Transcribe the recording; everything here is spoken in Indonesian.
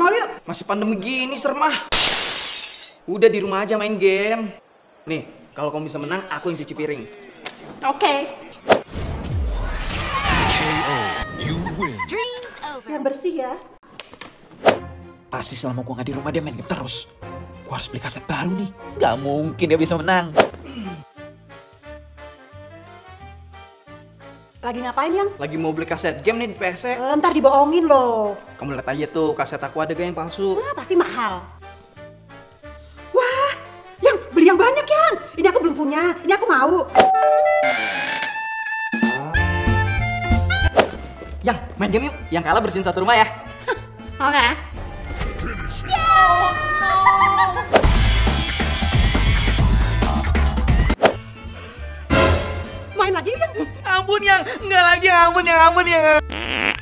mall yuk. Masih pandemi gini, serem ah. Udah di rumah aja main game. Nih, kalau kamu bisa menang, aku yang cuci piring. Oke. Stream's over. Yang bersih ya. Pasti selama gua nggak di rumah dia main game terus. Gua harus beli kaset baru nih. Gak mungkin dia bisa menang. Lagi ngapain, Yang? Lagi mau beli kaset game nih di PC. Ntar dibohongin loh. Kamu lihat aja tuh, kaset aku ada gak yang palsu. Wah, pasti mahal. Wah, Yang, beli yang banyak, Yang. Ini aku belum punya, ini aku mau. Yang, main game yuk. Yang kalah bersihin satu rumah ya. Oke. Main lagi, Yang. Ampun yang, enggak lagi, ampun yang.